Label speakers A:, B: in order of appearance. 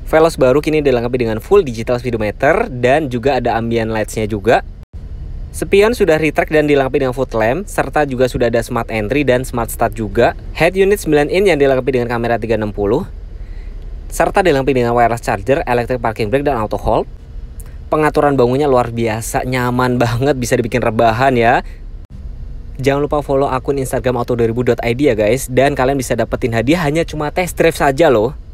A: Veloz baru kini dilengkapi dengan full digital speedometer dan juga ada ambient lights-nya juga. Spion sudah retract dan dilengkapi dengan fog lamp, serta juga sudah ada smart entry dan smart start juga. Head unit 9 in yang dilengkapi dengan kamera 360, serta dilengkapi dengan wireless charger, electric parking brake, dan auto hold. Pengaturan bangunnya luar biasa, nyaman banget, bisa dibikin rebahan ya. Jangan lupa follow akun Instagram auto2000.id ya guys. Dan kalian bisa dapetin hadiah hanya cuma test drive saja loh.